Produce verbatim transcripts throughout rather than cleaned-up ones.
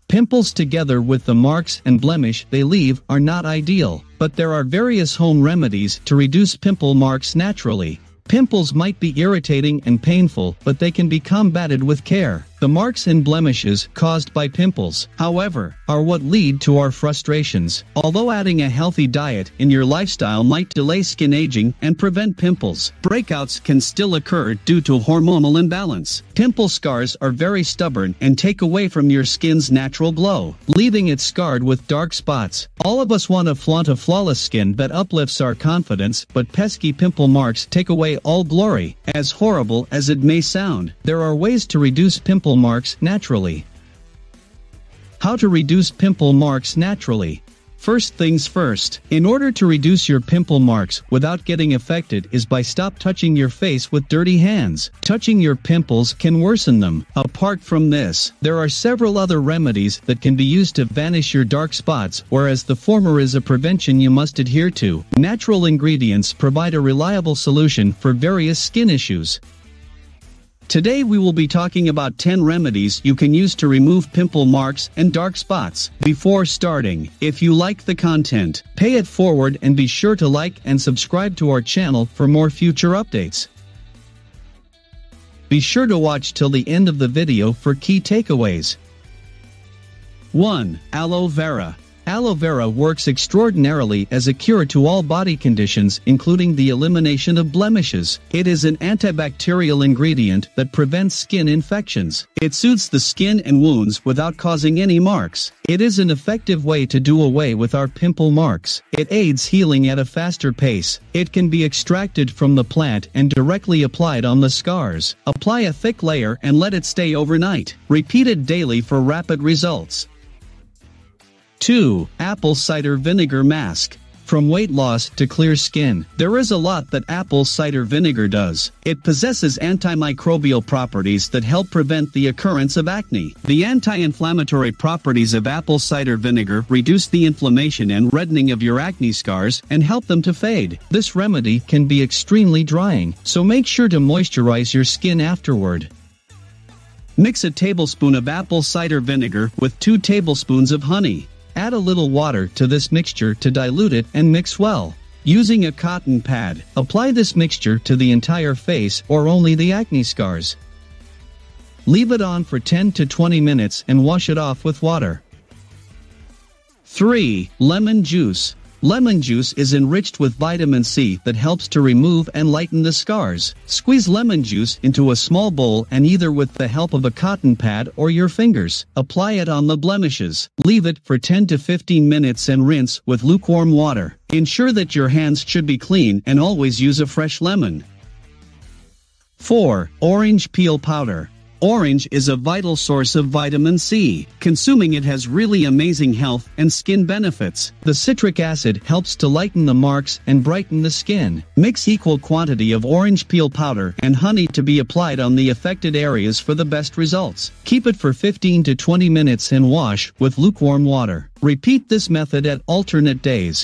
Pimples together with the marks and blemish they leave are not ideal, but there are various home remedies to reduce pimple marks naturally. Pimples might be irritating and painful, but they can be combated with care. The marks and blemishes caused by pimples, however, are what lead to our frustrations. Although adding a healthy diet in your lifestyle might delay skin aging and prevent pimples, breakouts can still occur due to hormonal imbalance. Pimple scars are very stubborn and take away from your skin's natural glow, leaving it scarred with dark spots. All of us want to flaunt a flawless skin that uplifts our confidence, but pesky pimple marks take away all glory. As horrible as it may sound, there are ways to reduce pimple marks naturally. How to reduce pimple marks naturally? First things first, in order to reduce your pimple marks without getting affected is by stop touching your face with dirty hands. Touching your pimples can worsen them. Apart from this, there are several other remedies that can be used to vanish your dark spots, whereas the former is a prevention you must adhere to. Natural ingredients provide a reliable solution for various skin issues. Today we will be talking about ten remedies you can use to remove pimple marks and dark spots. Before starting, if you like the content, pay it forward and be sure to like and subscribe to our channel for more future updates. Be sure to watch till the end of the video for key takeaways. one. Aloe vera. Aloe vera works extraordinarily as a cure to all body conditions, including the elimination of blemishes. It is an antibacterial ingredient that prevents skin infections. It soothes the skin and wounds without causing any marks. It is an effective way to do away with our pimple marks. It aids healing at a faster pace. It can be extracted from the plant and directly applied on the scars. Apply a thick layer and let it stay overnight. Repeat it daily for rapid results. two. Apple cider vinegar mask. From weight loss to clear skin, there is a lot that apple cider vinegar does. It possesses antimicrobial properties that help prevent the occurrence of acne. The anti-inflammatory properties of apple cider vinegar reduce the inflammation and reddening of your acne scars and help them to fade. This remedy can be extremely drying, so make sure to moisturize your skin afterward. Mix a tablespoon of apple cider vinegar with two tablespoons of honey. Add a little water to this mixture to dilute it and mix well. Using a cotton pad, apply this mixture to the entire face or only the acne scars. Leave it on for ten to twenty minutes and wash it off with water. three. Lemon juice. Lemon juice is enriched with vitamin C that helps to remove and lighten the scars. Squeeze lemon juice into a small bowl and either with the help of a cotton pad or your fingers, apply it on the blemishes. Leave it for ten to fifteen minutes and rinse with lukewarm water. Ensure that your hands should be clean and always use a fresh lemon. four. Orange peel powder. Orange is a vital source of vitamin C. Consuming it has really amazing health and skin benefits. The citric acid helps to lighten the marks and brighten the skin. Mix equal quantity of orange peel powder and honey to be applied on the affected areas for the best results. Keep it for fifteen to twenty minutes and wash with lukewarm water. Repeat this method at alternate days.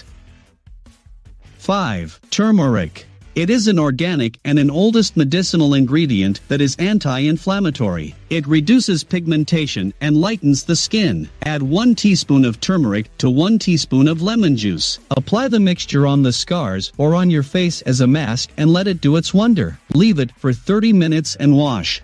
five. Turmeric. It is an organic and an oldest medicinal ingredient that is anti-inflammatory. It reduces pigmentation and lightens the skin. Add one teaspoon of turmeric to one teaspoon of lemon juice. Apply the mixture on the scars or on your face as a mask and let it do its wonder. Leave it for thirty minutes and wash.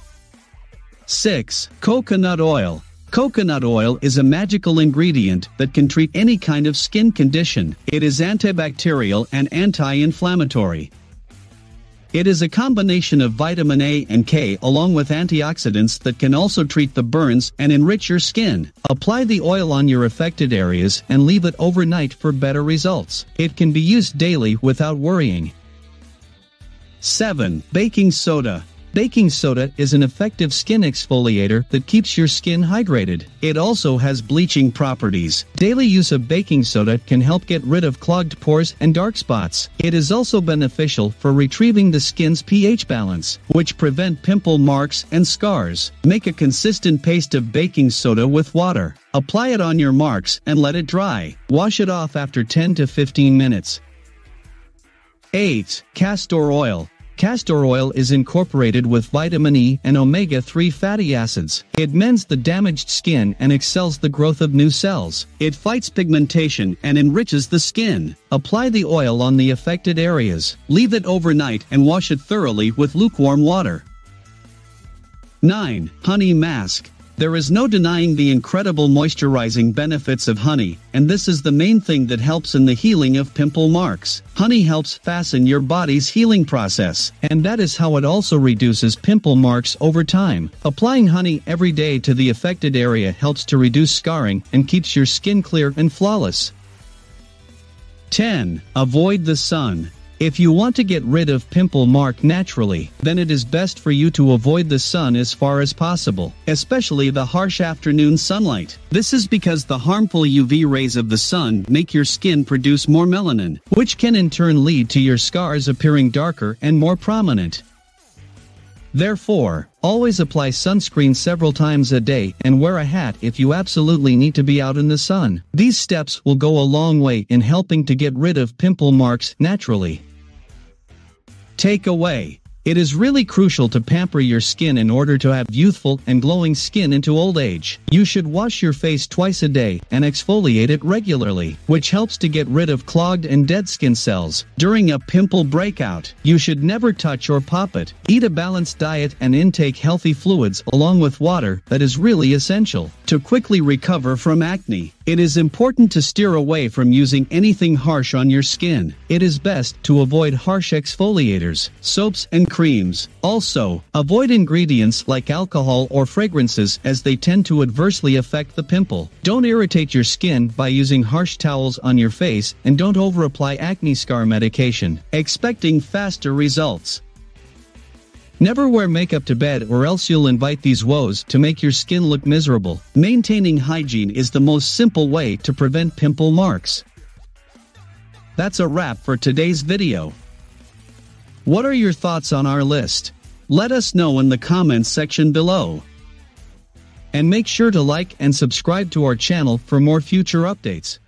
six. Coconut oil. Coconut oil is a magical ingredient that can treat any kind of skin condition. It is antibacterial and anti-inflammatory. It is a combination of vitamin A and K along with antioxidants that can also treat the burns and enrich your skin. Apply the oil on your affected areas and leave it overnight for better results. It can be used daily without worrying. seven. Baking soda. Baking soda is an effective skin exfoliator that keeps your skin hydrated. It also has bleaching properties. Daily use of baking soda can help get rid of clogged pores and dark spots. It is also beneficial for retrieving the skin's pH balance, which prevent pimple marks and scars. Make a consistent paste of baking soda with water. Apply it on your marks and let it dry. Wash it off after ten to fifteen minutes. eight. Castor oil. Castor oil is incorporated with vitamin E and omega three fatty acids. It mends the damaged skin and excels the growth of new cells. It fights pigmentation and enriches the skin. Apply the oil on the affected areas. Leave it overnight and wash it thoroughly with lukewarm water. nine. Honey mask. There is no denying the incredible moisturizing benefits of honey, and this is the main thing that helps in the healing of pimple marks. Honey helps fasten your body's healing process, and that is how it also reduces pimple marks over time. Applying honey every day to the affected area helps to reduce scarring and keeps your skin clear and flawless. ten. Avoid the sun. If you want to get rid of pimple mark naturally, then it is best for you to avoid the sun as far as possible, especially the harsh afternoon sunlight. This is because the harmful U V rays of the sun make your skin produce more melanin, which can in turn lead to your scars appearing darker and more prominent. Therefore, always apply sunscreen several times a day and wear a hat if you absolutely need to be out in the sun. These steps will go a long way in helping to get rid of pimple marks naturally. Takeaway. It is really crucial to pamper your skin in order to have youthful and glowing skin into old age. You should wash your face twice a day and exfoliate it regularly, which helps to get rid of clogged and dead skin cells. During a pimple breakout, you should never touch or pop it. Eat a balanced diet and intake healthy fluids along with water. That is really essential to quickly recover from acne. It is important to steer away from using anything harsh on your skin. It is best to avoid harsh exfoliators, soaps, and creams. Also, avoid ingredients like alcohol or fragrances as they tend to adversely affect the pimple. Don't irritate your skin by using harsh towels on your face, and don't over-apply acne scar medication, expecting faster results. Never wear makeup to bed or else you'll invite these woes to make your skin look miserable. Maintaining hygiene is the most simple way to prevent pimple marks. That's a wrap for today's video. What are your thoughts on our list? Let us know in the comments section below. And make sure to like and subscribe to our channel for more future updates.